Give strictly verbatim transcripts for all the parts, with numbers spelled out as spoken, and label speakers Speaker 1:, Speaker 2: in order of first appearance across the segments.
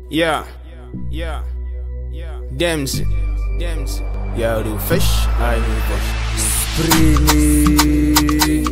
Speaker 1: Yeah, yeah, yeah. Dems, Dems. Yeah, do fish, I do fish.
Speaker 2: Sprini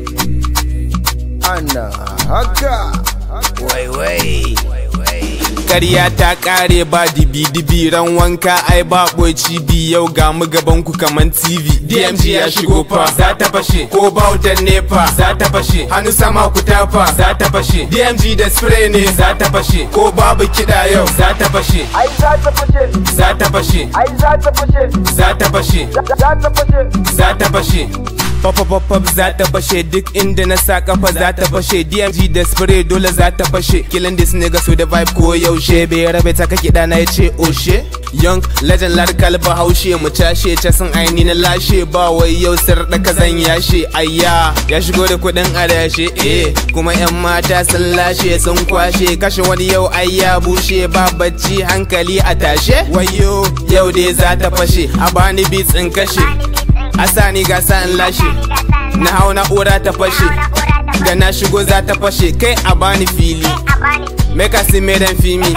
Speaker 2: Ana haka
Speaker 1: Wai wai Karya ta kare ba dibi-dibi ran wanka ai ba boy cibi yau ga mu gaban ku kaman T V. D M G ya shigo fa za ta fashe ko ba wutar nefa za ta fashe hannu sama ku tafa za ta fashe D M G da spray ne za ta fashe ko babu kida yau za ta fashe
Speaker 2: ai za ta fashe
Speaker 1: za ta fashe
Speaker 2: ai za ta fashe
Speaker 1: za ta fashe
Speaker 2: za ta fashe
Speaker 1: za ta fashe pop pop pop za ta fashe duk inda na sa kafa za ta fashe D M G da spray dole za ta fashe killing this nigga so the vibe ko yaushe bai rabe ta kake dana yace oshe young legend larkal bahaushe mu tashe ta san aini na lashe ba wai yau sir da kazan yashe ayya ya shigo da kudin adashe eh kuma yan mata sun lashe sun kwashe kashe wani yau ayya bushe ba bacci hankali a tashe wayo yau dai za ta fashe a bani beats in kashe asani gasa in lashe na hau na'ura ta fashe da na shigo za ta fashe kai a bani fili make I see me dan fimi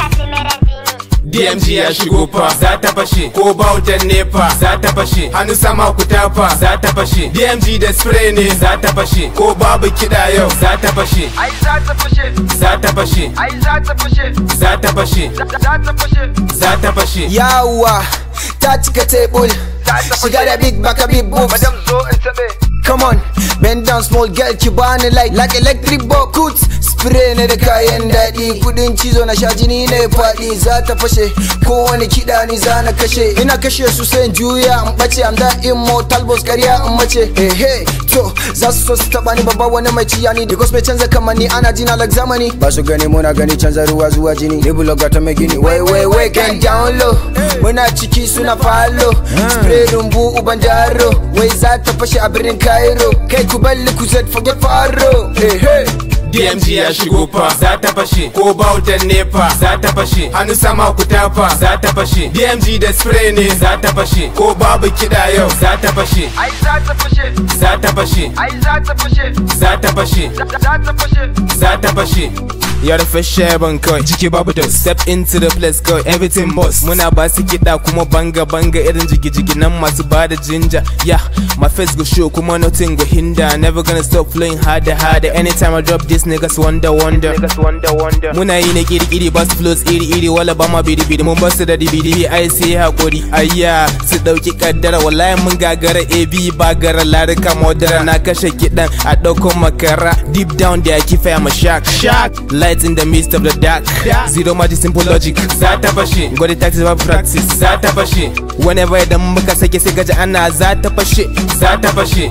Speaker 1: D M G ya shigo fa za ta fashe ko ba wutar nefa za ta fashe hannu sama ku tafa za ta fashe D M G da spray ne za ta fashe ko babu kida yau za ta fashe
Speaker 2: ai za ta fashe
Speaker 1: za ta fashe
Speaker 2: ai za ta fashe
Speaker 1: za ta fashe
Speaker 2: za ta fashe
Speaker 1: za ta fashe
Speaker 2: yawa ta cika table she got a big back a big boobs madam zo in tabe come on bend down small girl ki bani like like electric boat coots spray ne da kayan daɗi kudin cizo na sha jini ne faɗi za ta fashe kowane kiɗa ni za na kashe ina kashe su sai juya in ɓace am da immortal boss ƙarya in mace hey hey to za su so su taɓa ni babba wani mai ciya ni da mai canza kamani ana jina like zamani ba su gani muna gani canza ruwa zuwa jini ni blogger ta mai gini wai wai wai can down low muna ciki suna falo spray rumbu uban jaro wai za ta fashe a birnin Cairo kai ku balli ku zed forget faro hey hey
Speaker 1: D M G ya shigo fa za ta fashe ko ba wutar nefa za ta fashe hannu sama ku tafa za ta fashe D M G da spray ne za ta fashe ko babu kida yau za ta fashe
Speaker 2: ai za ta fashe
Speaker 1: za ta fashe
Speaker 2: ai za ta fashe
Speaker 1: za ta fashe
Speaker 2: za ta fashe
Speaker 1: za ta fashe Yar fashe ban kawai jiki babu da step into the place kawai everything boss muna ba su kiɗa kuma banga banga irin jigi jigi nan masu bada jinja yeah my face go show kuma nothing go hinder never gonna stop flowing harder harder anytime I drop this niggas wonder wonder niggas wonder wonder muna yi ne kiri kiri bas flows iri iri wala ba ma bidi bidi mun basu da dibi dibi ai sai hakuri ayya su dauki kaddara wallahi mun gagara A B ba gara larika modara na kashe kiɗan a ɗauko makara deep down there kifa ya mashak shak in the midst of the dark zero magic simple logic za ta fashe gwada tactics ba practice za ta fashe whenever idan muka sake sai gaji ana za ta fashe za ta fashe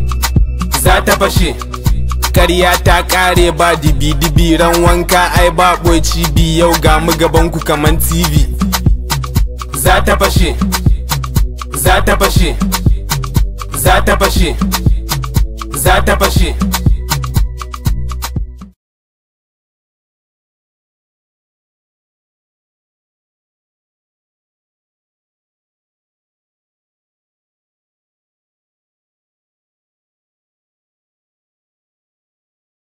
Speaker 1: za ta fashe karya ta kare ba dibi dibi ran wanka ai ba boy cibi yau ga mu gaban ku kaman T V za ta fashe za ta fashe za ta fashe za ta fashe